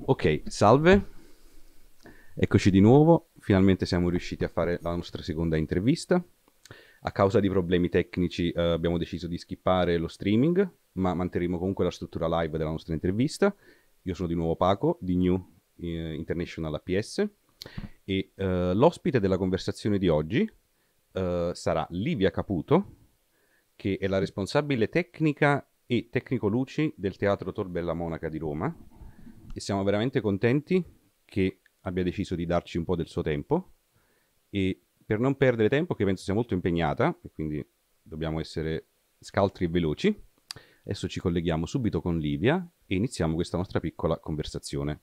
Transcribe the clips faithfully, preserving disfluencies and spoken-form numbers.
Ok, salve, eccoci di nuovo. Finalmente siamo riusciti a fare la nostra seconda intervista. A causa di problemi tecnici eh, abbiamo deciso di skippare lo streaming, ma manterremo comunque la struttura live della nostra intervista. Io sono di nuovo Paco di New eh, International A P S e eh, l'ospite della conversazione di oggi eh, sarà Livia Caputo, che è la responsabile tecnica e tecnico luci del Teatro Tor Bella Monaca di Roma, e siamo veramente contenti che abbia deciso di darci un po' del suo tempo, e per non perdere tempo, che penso sia molto impegnata e quindi dobbiamo essere scaltri e veloci, adesso ci colleghiamo subito con Livia e iniziamo questa nostra piccola conversazione.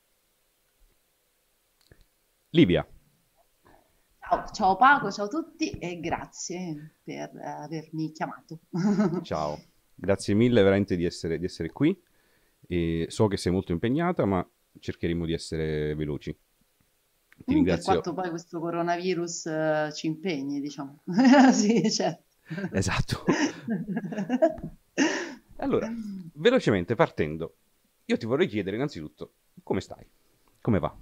Livia, Ciao, ciao Paco, ciao a tutti e grazie per eh, avermi chiamato. ciao, grazie mille veramente di essere, di essere qui, e so che sei molto impegnata, ma cercheremo di essere veloci. Ti Mm, Per ringrazio. quanto poi questo coronavirus eh, ci impegni, diciamo. Sì, certo. Esatto. Allora, velocemente partendo, io ti vorrei chiedere innanzitutto come stai? Come va?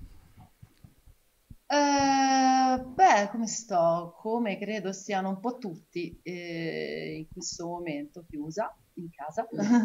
Eh, beh, come sto? Come credo stiano un po' tutti eh, in questo momento chiusa in casa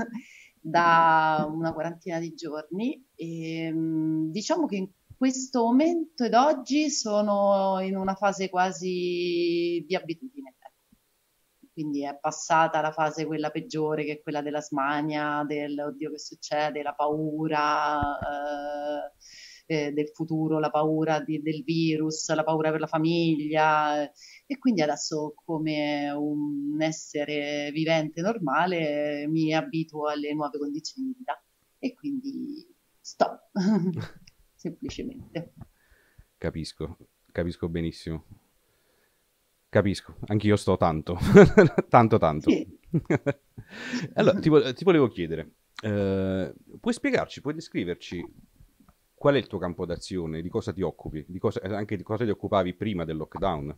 da una quarantina di giorni. E, mh, diciamo che in questo momento ed oggi sono in una fase quasi di abitudine. Ecco. Quindi è passata la fase quella peggiore, che è quella della smania, del oddio che succede, la paura eh, eh, del futuro, la paura di- del virus, la paura per la famiglia. E quindi adesso, come un essere vivente normale, mi abituo alle nuove condizioni di vita. E quindi sto, semplicemente. Capisco, capisco benissimo. Capisco, anch'io sto tanto, tanto tanto. Sì. Allora, ti, vo- ti volevo chiedere, eh, puoi spiegarci, puoi descriverci qual è il tuo campo d'azione, di cosa ti occupi, di cosa, anche di cosa ti occupavi prima del lockdown?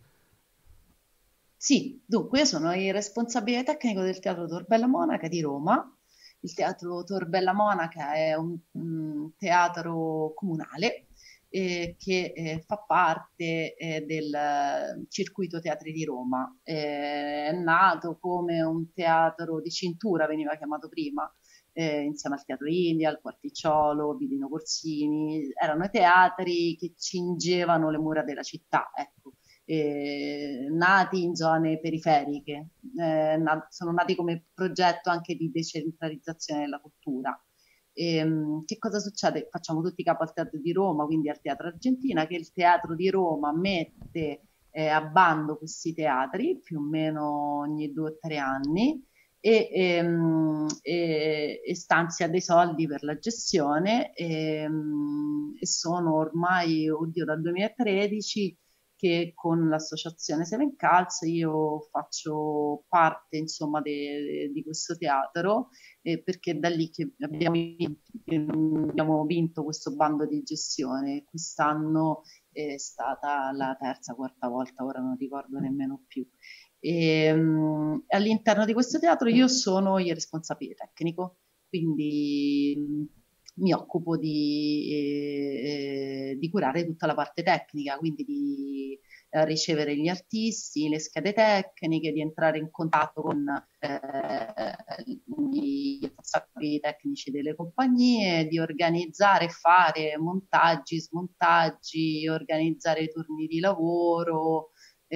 Sì, dunque io sono il responsabile tecnico del Teatro Tor Bella Monaca di Roma. Il Teatro Tor Bella Monaca è un, un teatro comunale eh, che eh, fa parte eh, del eh, circuito teatri di Roma. Eh, è nato come un teatro di cintura, veniva chiamato prima, eh, insieme al Teatro India, al Quarticciolo, Vidino Corsini. Erano i teatri che cingevano le mura della città, ecco eh, nati in zone periferiche, eh, na- sono nati come progetto anche di decentralizzazione della cultura. E, mh, che cosa succede? Facciamo tutti capo al Teatro di Roma, quindi al Teatro Argentina, che il Teatro di Roma mette eh, a bando questi teatri più o meno ogni due o tre anni e, ehm, e, e stanzia dei soldi per la gestione e, mh, e sono ormai, oddio, dal duemilatredici che con l'associazione Seven Calz io faccio parte insomma de, di questo teatro eh, perché è da lì che abbiamo vinto, abbiamo vinto questo bando di gestione. Quest'anno è stata la terza, quarta volta, ora non ricordo nemmeno più. E, um, all'interno di questo teatro io sono il responsabile tecnico, quindi um, mi occupo di, eh, di curare tutta la parte tecnica, quindi di eh, ricevere gli artisti, le schede tecniche, di entrare in contatto con eh, i responsabili tecnici delle compagnie, di organizzare e fare montaggi, smontaggi, organizzare i turni di lavoro,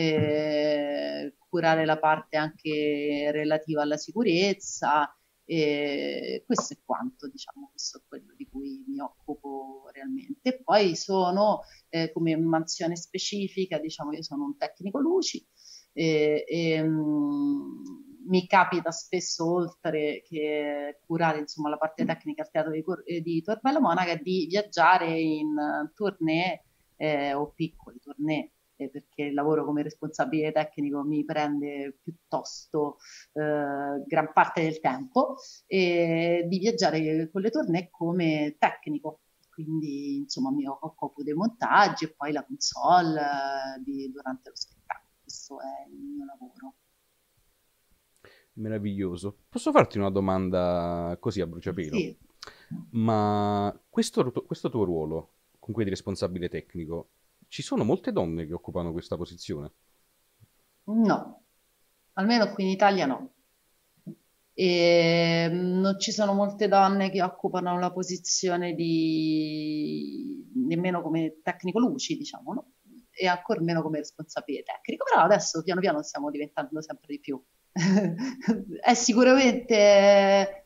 eh, curare la parte anche relativa alla sicurezza. E questo è quanto, diciamo, questo è quello di cui mi occupo realmente. Poi sono eh, come mansione specifica, diciamo, io sono un tecnico luci e, e mh, mi capita spesso, oltre che curare insomma, la parte tecnica al teatro di, Cor- eh, di Tor Bella Monaca, di viaggiare in uh, tournée eh, o piccoli tournée eh, perché il lavoro come responsabile tecnico mi prende piuttosto eh, gran parte del tempo, e di viaggiare con le tournée come tecnico. Quindi, insomma, mi occupo dei montaggi e poi la console eh, di- durante lo spettacolo. Questo è il mio lavoro. Meraviglioso. Posso farti una domanda così a bruciapelo? Sì, Ma questo, questo tuo ruolo, comunque di responsabile tecnico, ci sono molte donne che occupano questa posizione? No, almeno qui in Italia no. E mm, non ci sono molte donne che occupano la posizione di nemmeno come tecnico luci, diciamo, no? E ancora meno come responsabile tecnico, però adesso piano piano stiamo diventando sempre di più. È sicuramente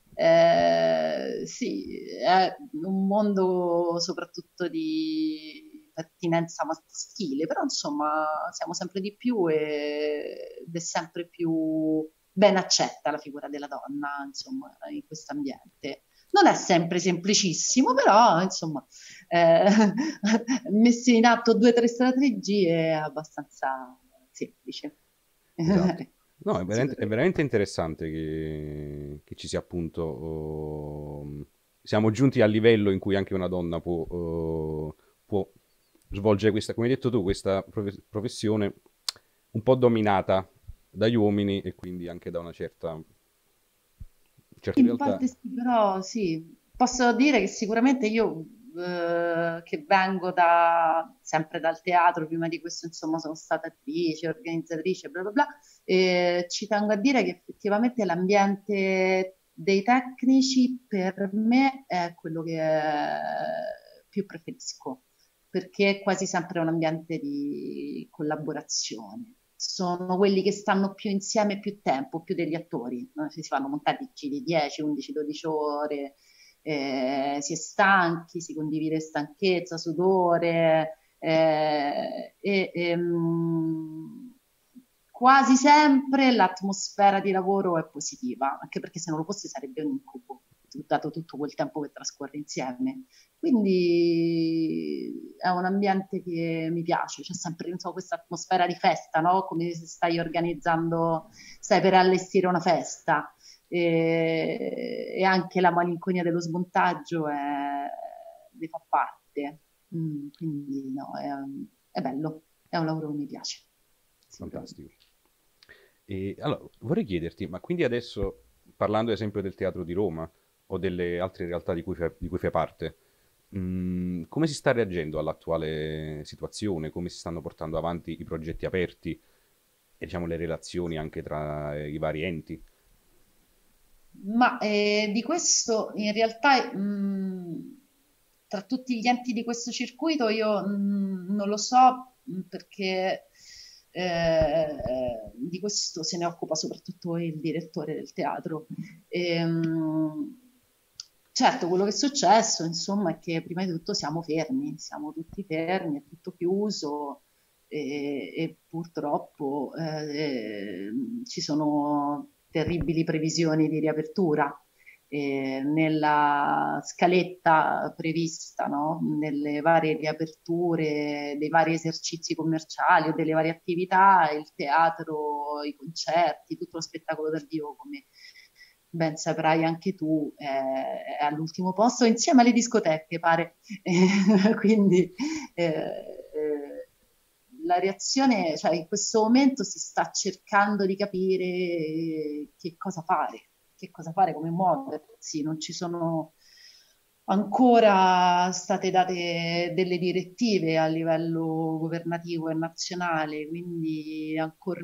eh, sì, è un mondo soprattutto di pertinenza maschile, però insomma siamo sempre di più e- ed è sempre più ben accetta la figura della donna, insomma, in questo ambiente. Non è sempre semplicissimo, però insomma, eh, messi in atto due o tre strategie è abbastanza semplice. Esatto. Ecco, No, è veramente, è sicuramente. veramente interessante che, che ci sia appunto... oh, siamo giunti al livello in cui anche una donna può, oh, può svolgere questa, come hai detto tu, questa profe- professione un po' dominata dagli uomini e quindi anche da una certa, certa In realtà. parte sì, però sì, posso dire che sicuramente io eh, che vengo da, sempre dal teatro, prima di questo insomma sono stata attrice, organizzatrice, bla bla bla, e ci tengo a dire che effettivamente l'ambiente dei tecnici per me è quello che più preferisco, perché è quasi sempre un ambiente di collaborazione. Sono quelli che stanno più insieme più tempo, più degli attori, no? Si fanno montaggi di dieci, undici, dodici ore, eh, si è stanchi, si condivide stanchezza, sudore, eh, e, ehm, quasi sempre l'atmosfera di lavoro è positiva, anche perché se non lo fosse sarebbe un incubo, dato tutto quel tempo che trascorre insieme. Quindi è un ambiente che mi piace, c'è sempre so, questa atmosfera di festa, no? Come se stai organizzando, stai per allestire una festa. E, e anche la malinconia dello smontaggio è, ne fa parte. Mm, quindi no, è, è bello, è un lavoro che mi piace, sicuramente. Fantastico. E allora vorrei chiederti, ma quindi adesso, parlando ad esempio del Teatro di Roma o delle altre realtà di cui fai, di cui fai parte, mh, come si sta reagendo all'attuale situazione? Come si stanno portando avanti i progetti aperti e diciamo le relazioni anche tra eh, i vari enti? Ma eh, di questo in realtà mh, tra tutti gli enti di questo circuito io mh, non lo so mh, perché eh, di questo se ne occupa soprattutto il direttore del teatro. Ehm, certo, quello che è successo, insomma, è che prima di tutto siamo fermi, siamo tutti fermi, è tutto chiuso e, e purtroppo eh, ci sono terribili previsioni di riapertura. Eh, nella scaletta prevista, no? Nelle varie riaperture dei vari esercizi commerciali o delle varie attività, il teatro, i concerti, tutto lo spettacolo dal vivo, come ben saprai anche tu, è, è all'ultimo posto insieme alle discoteche, pare. Quindi eh, eh, la reazione, cioè in questo momento si sta cercando di capire eh, che cosa fare, che cosa fare, come muoversi, non ci sono ancora state date delle direttive a livello governativo e nazionale, quindi ancor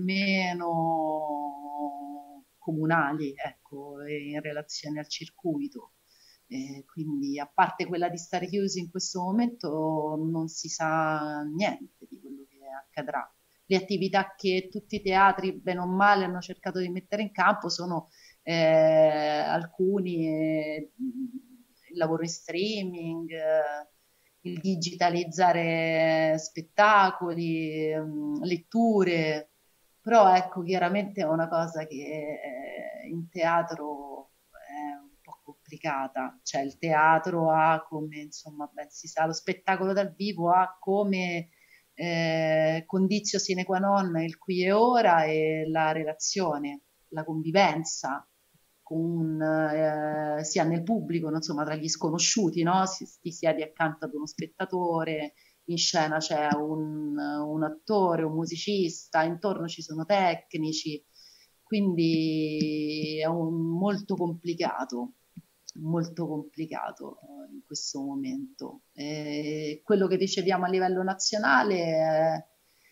meno comunali, ecco, in relazione al circuito. Eh, quindi a parte quella di stare chiusi in questo momento non si sa niente di quello che accadrà. Le attività che tutti i teatri, bene o male, hanno cercato di mettere in campo sono eh, alcuni, eh, il lavoro in streaming, eh, il digitalizzare spettacoli, mh, letture, però ecco, chiaramente è una cosa che eh, in teatro è un po' complicata, cioè il teatro ha come, insomma, ben si sa, lo spettacolo dal vivo ha come eh, condizio sine qua non il qui e ora e la relazione, la convivenza con, eh, sia nel pubblico, no, insomma, tra gli sconosciuti, no? Si, ti siedi accanto ad uno spettatore, in scena c'è un, un attore, un musicista, intorno ci sono tecnici, quindi è un, molto complicato. molto complicato eh, in questo momento. Eh, quello che riceviamo a livello nazionale è,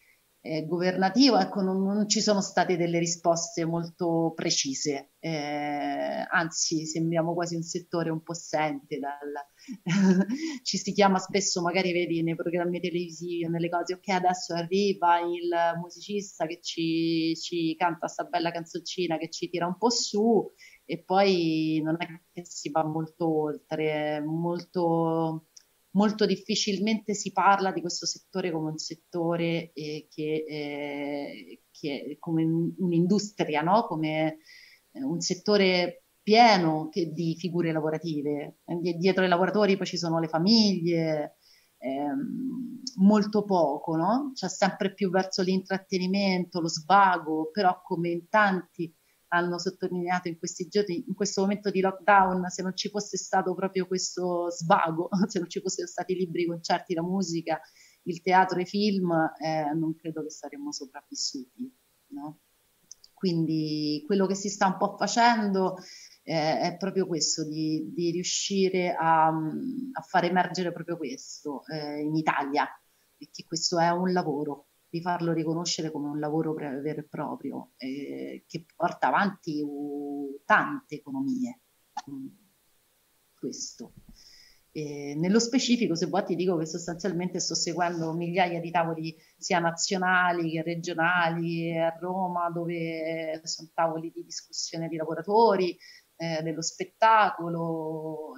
è governativo, ecco, non, non ci sono state delle risposte molto precise, eh, anzi sembriamo quasi un settore un po' assente dal, ci si chiama spesso, magari vedi nei programmi televisivi o nelle cose, ok, adesso arriva il musicista che ci, ci canta sta bella canzoncina che ci tira un po' su, e poi non è che si va molto oltre, molto, molto difficilmente si parla di questo settore come un settore eh, che, eh, che è come un'industria, no? Come un settore pieno che, di figure lavorative. Dietro ai lavoratori poi ci sono le famiglie, ehm, molto poco, no? C'è sempre più verso l'intrattenimento, lo svago, però come in tanti hanno sottolineato in questi giorni, in questo momento di lockdown, se non ci fosse stato proprio questo svago, se non ci fossero stati libri, concerti, la musica, il teatro, i film, eh, non credo che saremmo sopravvissuti, no? Quindi quello che si sta un po' facendo eh, è proprio questo, di, di riuscire a, a, far emergere proprio questo eh, in Italia, perché questo è un lavoro, di farlo riconoscere come un lavoro vero e proprio, eh, che porta avanti uh, tante economie. Mm, questo. E nello specifico, se vuoi, ti dico che sostanzialmente sto seguendo migliaia di tavoli sia nazionali che regionali a Roma, dove sono tavoli di discussione di lavoratori, eh, dello spettacolo,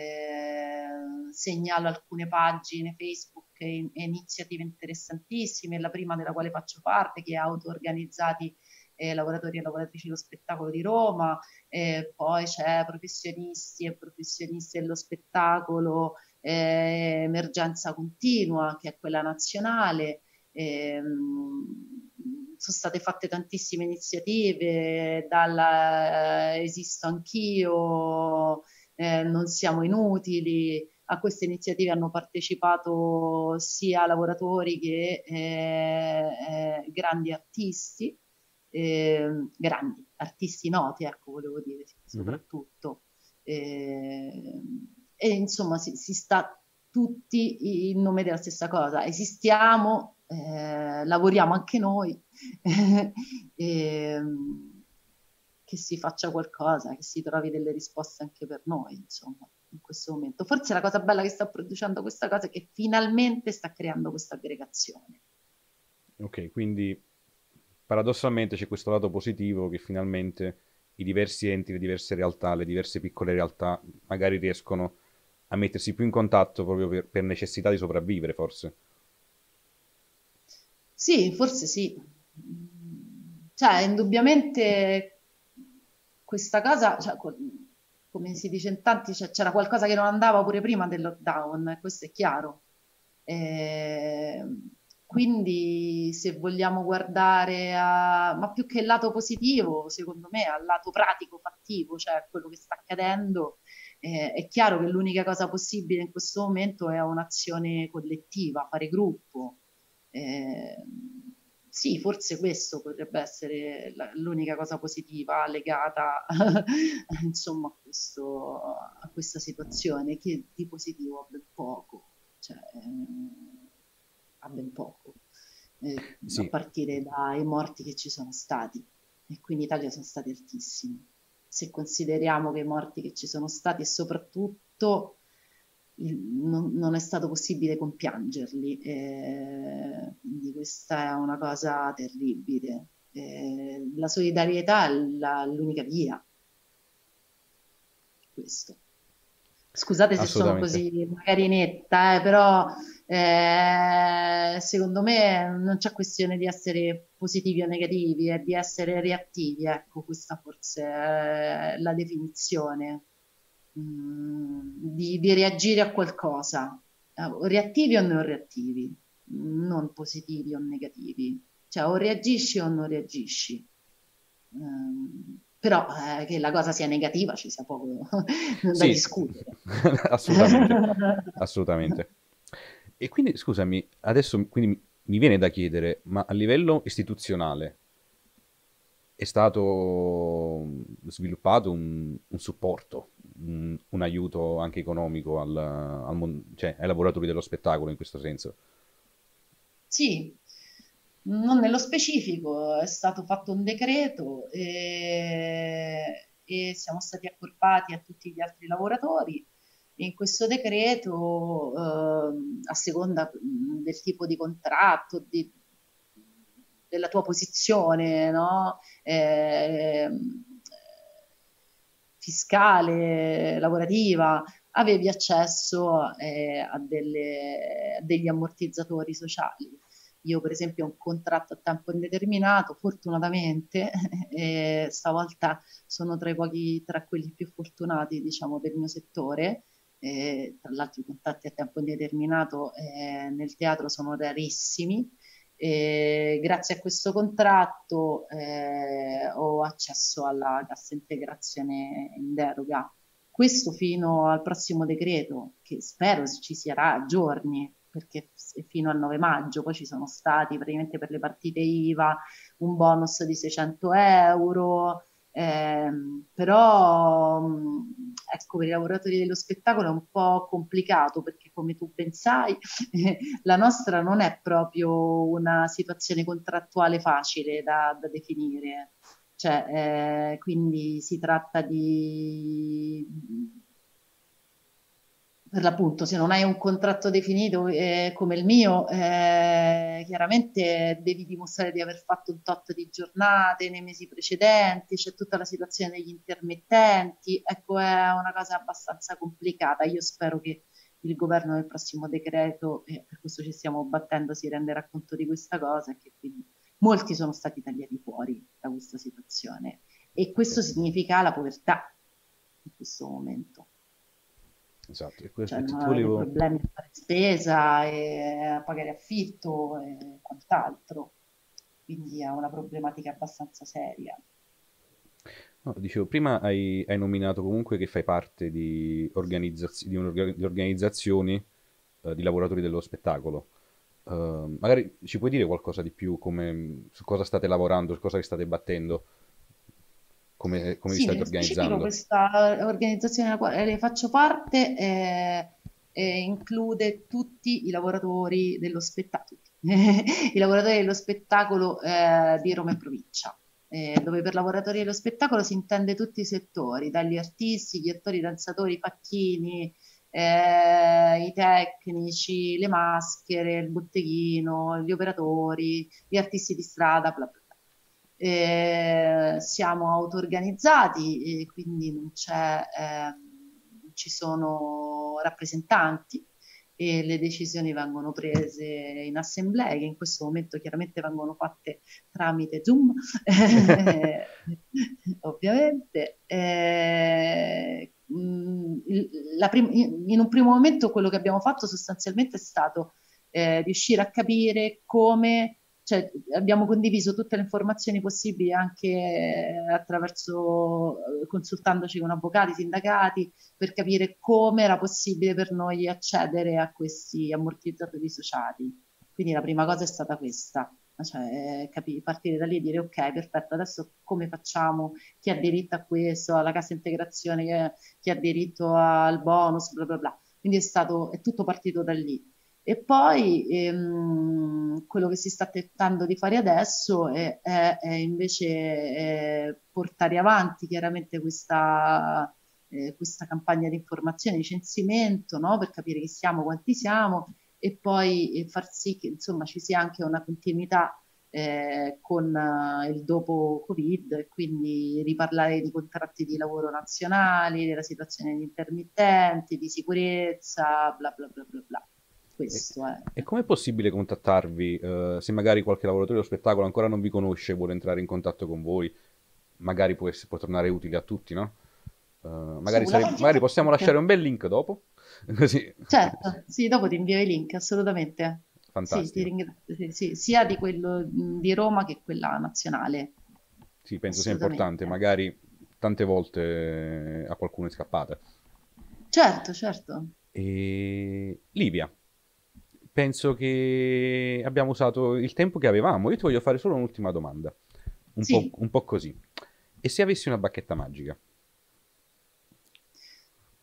eh, segnalo alcune pagine Facebook e, e iniziative interessantissime, la prima della quale faccio parte, che è Auto-Organizzati eh, Lavoratori e Lavoratrici dello Spettacolo di Roma, eh, poi c'è professionisti e professionisti dello spettacolo, eh, Emergenza Continua, che è quella nazionale. Eh, sono state fatte tantissime iniziative, dalla eh, Esisto Anch'io, eh, Non Siamo Inutili. A queste iniziative hanno partecipato sia lavoratori che eh, eh, grandi artisti, eh, grandi artisti noti, ecco, volevo dire, soprattutto. Eh, e insomma si, si sta tutti in nome della stessa cosa. Esistiamo, eh, lavoriamo anche noi, eh, che si faccia qualcosa, che si trovi delle risposte anche per noi, insomma, in questo momento. Forse la cosa bella che sta producendo questa cosa è che finalmente sta creando questa aggregazione. Ok, quindi paradossalmente c'è questo lato positivo che finalmente i diversi enti, le diverse realtà, le diverse piccole realtà magari riescono a mettersi più in contatto proprio per, per necessità di sopravvivere, forse. Sì, forse sì. Cioè, indubbiamente questa cosa, cioè, come si dice in tanti, cioè, c'era qualcosa che non andava pure prima del lockdown, questo è chiaro. Eh, quindi se vogliamo guardare a, ma più che il lato positivo, secondo me, al lato pratico, fattivo, cioè quello che sta accadendo, eh, è chiaro che l'unica cosa possibile in questo momento è un'azione collettiva, fare gruppo. Eh, sì, forse questo potrebbe essere la- l'unica cosa positiva legata insomma, a, questo, a questa situazione, che di positivo ha ben poco, cioè, eh, ha ben poco, eh, a Sì, partire dai morti che ci sono stati, e qui in Italia sono stati altissimi. Se consideriamo che i morti che ci sono stati e soprattutto il- non, non è stato possibile compiangerli, eh, quindi questa è una cosa terribile. Eh, la solidarietà è la- l'unica via, questo. Scusate se sono assolutamente. così magari netta, eh, però eh, secondo me non c'è questione di essere positivi o negativi, è di essere reattivi, ecco, questa forse è la definizione. Mm, di, di reagire a qualcosa, eh, reattivi o non reattivi, non positivi o negativi, cioè o reagisci o non reagisci. Ehm, però eh, che la cosa sia negativa ci sia poco da Sì, discutere. assolutamente, assolutamente. E quindi, scusami, adesso quindi mi mi viene da chiedere, ma a livello istituzionale è stato sviluppato un, un supporto, mh, un aiuto anche economico al, al mon- cioè, ai lavoratori dello spettacolo in questo senso. Sì, non nello specifico, è stato fatto un decreto e, e siamo stati accorpati a tutti gli altri lavoratori. E in questo decreto, ehm, a seconda mh, del tipo di contratto, di- della tua posizione, no? Ehm, fiscale, lavorativa, avevi accesso eh, a, delle- a degli ammortizzatori sociali. Io, per esempio, ho un contratto a tempo indeterminato, fortunatamente, e stavolta sono tra i pochi, tra quelli più fortunati, diciamo, del mio settore. Eh, tra l'altro i contratti a tempo indeterminato eh, nel teatro sono rarissimi. E grazie a questo contratto eh, ho accesso alla cassa integrazione in deroga. Questo fino al prossimo decreto, che spero ci sarà a giorni, perché fino al nove maggio poi ci sono stati praticamente per le partite I V A un bonus di seicento euro, ehm, però mh, ecco, per i lavoratori dello spettacolo è un po' complicato perché come tu ben sai la nostra non è proprio una situazione contrattuale facile da, da definire. Cioè, eh, quindi si tratta di, per l'appunto, se non hai un contratto definito eh, come il mio, eh, chiaramente devi dimostrare di aver fatto un tot di giornate nei mesi precedenti, c'è tutta la situazione degli intermittenti, ecco, è una cosa abbastanza complicata. Io spero che il governo nel prossimo decreto, e per questo ci stiamo battendo, si renderà conto di questa cosa e che quindi molti sono stati tagliati fuori da questa situazione. E questo significa la povertà in questo momento. Esatto, e que- Cioè ti, non ti avere volevo... problemi a fare spesa e a pagare affitto e quant'altro. Quindi è una problematica abbastanza seria. No, dicevo, prima hai, hai nominato comunque che fai parte di, organizzaz- di, un'orga- di organizzazioni eh, di lavoratori dello spettacolo. Eh, magari ci puoi dire qualcosa di più, come, su cosa state lavorando, su cosa vi state battendo, come, come vi Sì, state nello specifico organizzando? questa organizzazione della quale faccio parte eh, eh, include tutti i lavoratori dello spettacolo, i lavoratori dello spettacolo eh, di Roma e provincia, eh, dove per lavoratori dello spettacolo si intende tutti i settori, dagli artisti, gli attori, i danzatori, i facchini, eh, i tecnici, le maschere, il botteghino, gli operatori, gli artisti di strada, bla bla bla. Eh, siamo auto-organizzati e quindi non c'è, ehm, non ci sono rappresentanti e le decisioni vengono prese in assemblee, che in questo momento chiaramente vengono fatte tramite Zoom, ovviamente. Eh, mh, il- la prim- in un primo momento quello che abbiamo fatto sostanzialmente è stato eh, riuscire a capire come, cioè, abbiamo condiviso tutte le informazioni possibili anche eh, attraverso, eh, consultandoci con avvocati, sindacati, per capire come era possibile per noi accedere a questi ammortizzatori sociali. Quindi la prima cosa è stata questa, cioè capi- partire da lì e dire ok, perfetto, adesso come facciamo? Chi ha diritto a questo, alla cassa integrazione, chi ha chi ha diritto al bonus, bla bla bla. Quindi è stato, è tutto partito da lì. E poi ehm, quello che si sta tentando di fare adesso è, è- è invece eh, portare avanti chiaramente questa, eh, questa campagna di informazione, di censimento, no? Per capire chi siamo, quanti siamo e poi eh, far sì che insomma ci sia anche una continuità eh, con eh, il dopo Covid, e quindi riparlare di contratti di lavoro nazionali, della situazione degli intermittenti, di sicurezza, bla bla bla bla bla. E, Questo è. e com'è possibile contattarvi eh, se magari qualche lavoratore dello spettacolo ancora non vi conosce e vuole entrare in contatto con voi? Magari può, ess- può tornare utile a tutti, no? Eh, magari, Sulla sare- magari pagina possiamo lasciare Facebook. un bel link dopo, così. Certo, sì, dopo ti invio i link, assolutamente. Sì, ti Fantastico. ringrazio. Sì, sì, sia di quello mh, di Roma che quella nazionale, Sì, penso sia importante, assolutamente. magari tante volte a qualcuno è scappata. Certo, certo. E... Livia, penso che abbiamo usato il tempo che avevamo. Io ti voglio fare solo un'ultima domanda, un po', Sì. un po' così. E se avessi una bacchetta magica?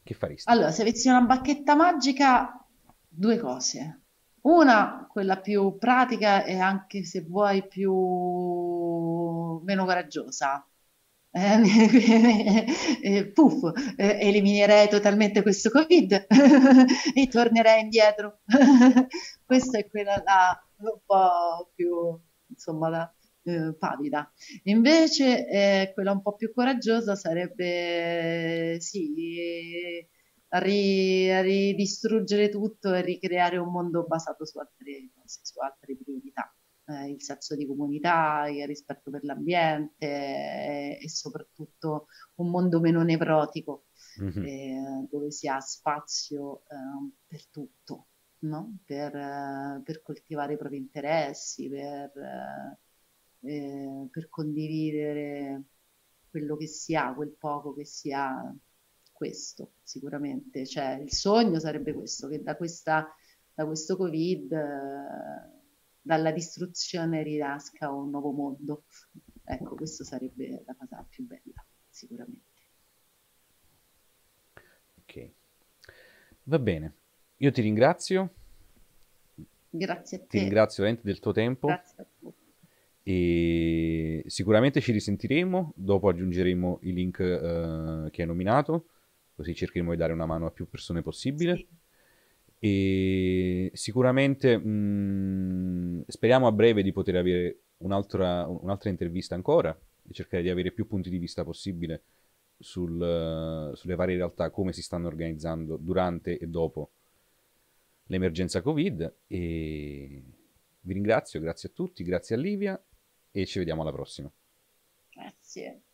Che faresti? Allora, se avessi una bacchetta magica, due cose. Una, quella più pratica e anche se vuoi più meno coraggiosa. Eh, eh, puff, eh, eliminerei totalmente questo Covid e tornerei indietro. Questa è quella là un po' più, insomma, la, eh, pavida. Invece, eh, quella un po' più coraggiosa sarebbe, sì, ri- ridistruggere tutto e ricreare un mondo basato su altre cose, su altre priorità. Eh, il senso di comunità, il rispetto per l'ambiente eh, e soprattutto un mondo meno nevrotico, Mhm. eh, dove si ha spazio eh, per tutto, no? Per, eh, per coltivare i propri interessi, per, eh, eh, per condividere quello che si ha, quel poco che si ha, questo sicuramente. Cioè, il sogno sarebbe questo, che da, questa, da questo Covid, eh, dalla distruzione rinasca un nuovo mondo. Ecco, questo sarebbe la cosa più bella, sicuramente. Ok. Va bene. Io ti ringrazio, Grazie a ti te, ringrazio veramente del tuo tempo grazie a tutti. e sicuramente ci risentiremo, dopo aggiungeremo i link eh, che hai nominato, così cercheremo di dare una mano a più persone possibile. Sì, E sicuramente mh, speriamo a breve di poter avere un'altra, un'altra intervista ancora e cercare di avere più punti di vista possibile sul, eh, sulle varie realtà, come si stanno organizzando durante e dopo l'emergenza Covid. E vi ringrazio, grazie a tutti, grazie a Livia e ci vediamo alla prossima. grazie.